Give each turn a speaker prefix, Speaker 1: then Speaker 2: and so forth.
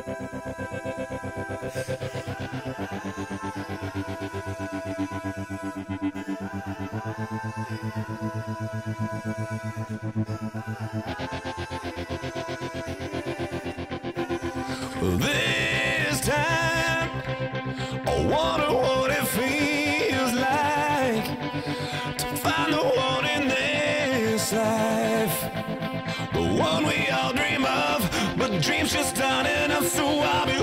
Speaker 1: This time, I wonder what it feels like to find the one in this life, the one we all dream of, but dreams just aren't enough, so I'll be